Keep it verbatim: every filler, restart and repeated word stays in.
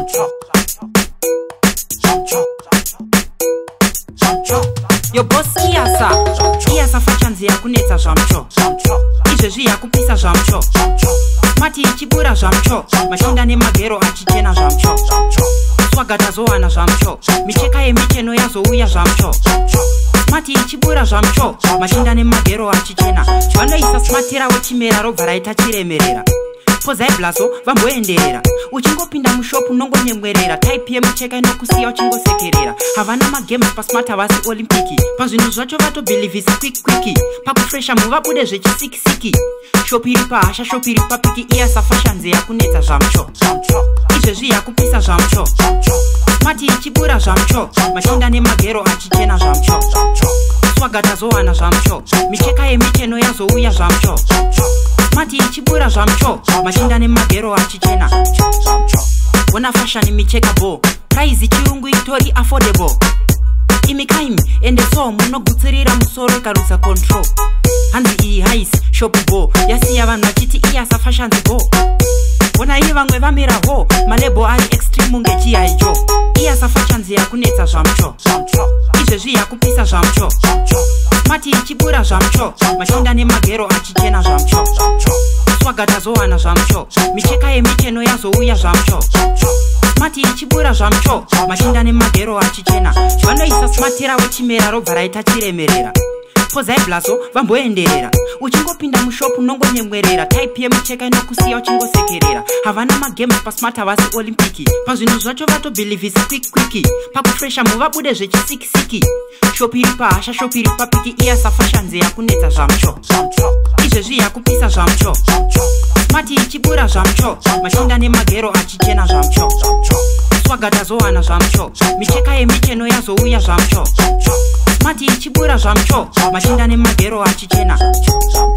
Yo boss Iyasa Iyasa fachanzi yakunetsa zvamcho izvezvi yakupisa zvamcho mati ichibura zvamcho mashinda nemagero achichena zvamcho swaga tazowana zvamcho micheka yemicheno yazouya zvamcho mati ichibura zvamcho mashinda nemagero achichena vanoisa smatira wechimera robva raita chiremerera pozai blaso vamboenderera uchingopinda mushopu nongonyemwerera type yemucheka inokusiya uchingosekerera havana magames pasmart havasi olimpiki pazvinhu zvacho vatobhilivhisa quick quicki pakufresha muvabude zvechisikisiki shopu iri pahasha shopu iri papiki Iyasa fashanzi yakunetsa zvamcho izvezvi yakupisa zvamcho mati ichibura zvamcho mashinda nemagero achichena zvamcho swaga tazowana zvamcho micheka yemicheno yazouya zvamcho mati ichibura zvamcho mashinda nemagero achichena ona fashion micheka bo price chirungu itori affordable imikaimi ende so munogutsirira musoro karusa control hanzi iyi hais shop bo yasiya vanhu vachiti Iyasa fashion bo ona iyi vamwe vamira ho malebo ari extreme ngechihaijo Iyasa fashion yakunetsa zvamcho izvezvi yakupisa zvamcho mati ichibura zvamcho mashinda nemagero achichena zvamcho swaga tazowana zvamcho micheka yemicheno yazouya zvamcho mati ichibura zvamcho mashinda nemagero achichena vanoisa smatira wechimera robva raita chiremerera pozai blaso vamboenderera uchingopinda mushopu nongonyemwerera type yemucheka inokusiya uchingosekerera havana magames pasmart havasi olimpiki pazvinhu zvacho vatobhilivhisa quick quicki pakufresha muvabude zvechisikisiki shopu iri pahasha shopu iri papiki Iyasa fashanzi yakunetsa zvamcho izvezvi yakupisa zvamcho mati ichibura zvamcho mashinda nemagero achichena zvamcho swaga tazowana zvamcho micheka yemicheno yazouya zvamcho mati ichibura zvamcho mashinda nemagero achichena